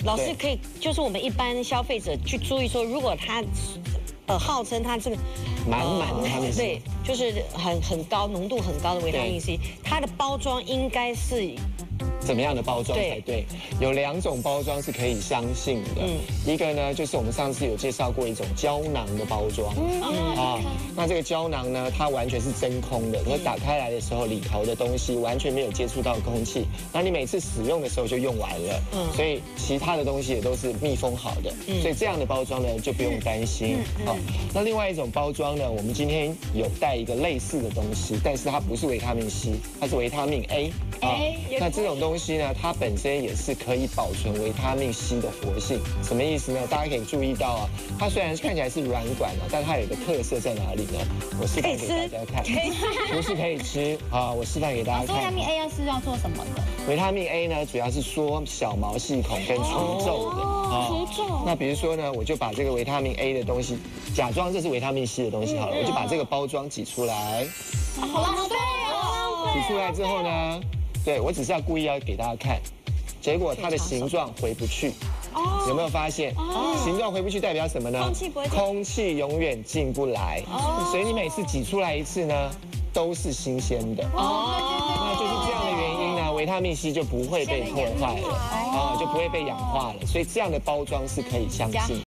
老师可以，就是我们一般消费者去注意说，如果它，号称它这个满的维他命 C， 对，就是很高浓度很高的维他命 C， 它的包装应该是怎么样的包装才对？有2种包装是可以相信的，一个呢就是我们上次有介绍过一种胶囊的包装，那这个胶囊呢，它完全是真空的，你打开来的时候，里头的东西完全没有接触到空气，那你每次使用的时候就用完了，所以其他的东西也都是密封好的，所以这样的包装呢就不用担心。好，那另外一种包装呢，我们今天有带一个类似的东西，但是它不是维他命 C， 它是维他命 A。那这种东西呢，它本身也是可以保存维他命 C 的活性。什么意思呢？大家可以注意到啊，它虽然看起来是软管啊，但它有一个特色在哪里呢？我示范给大家看，不是可以吃啊，我示范给大家看。 维他命 A 是要做什么的？ 维他命 A 呢，主要是缩小毛细孔跟除皱的啊。除皱。那比如说呢，我就把这个维他命 A 的东西，假装这是维他命 C 的东西好了，我就把这个包装挤出来。 好浪费哦！ 挤出来之后呢？对，我只是故意要给大家看，结果它的形状回不去，有没有发现？形状回不去代表什么呢？空气永远进不来，所以你每次挤出来一次呢，都是新鲜的。那就是这样的原因呢，维他命 C 就不会被破坏了，就不会被氧化了，所以这样的包装是可以相信。